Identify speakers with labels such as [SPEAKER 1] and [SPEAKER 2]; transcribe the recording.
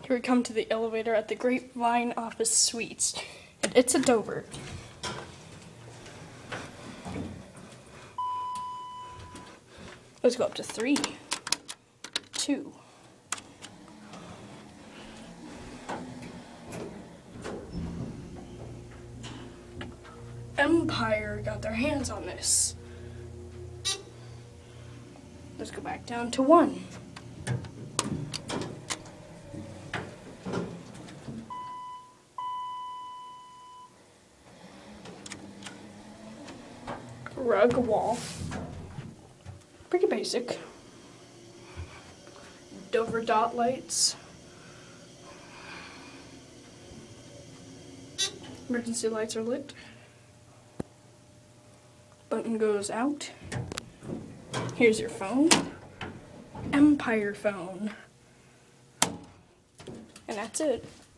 [SPEAKER 1] Here we come to the elevator at the Grapevine office suites. And it's a Dover. Let's go up to 3, 2. Empire got their hands on this. Let's go back down to 1. Rug wall. Pretty basic. Dover dot lights. Emergency lights are lit. Button goes out. Here's your phone. Empire phone. And that's it.